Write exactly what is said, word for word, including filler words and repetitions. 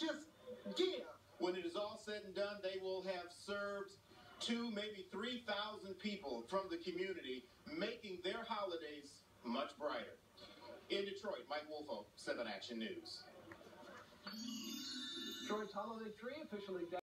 Just give. When it is all said and done, they will have served two, maybe three thousand people from the community, making their holidays much brighter. In Detroit, Mike Woolfolk, seven Action News. Detroit's Holiday Tree officially